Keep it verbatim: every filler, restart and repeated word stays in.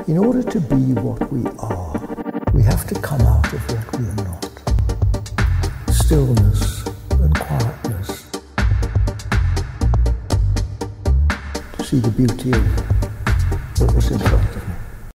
In order to be what we are, we have to come out of what we are not. Stillness and quietness. To see the beauty of what was in front.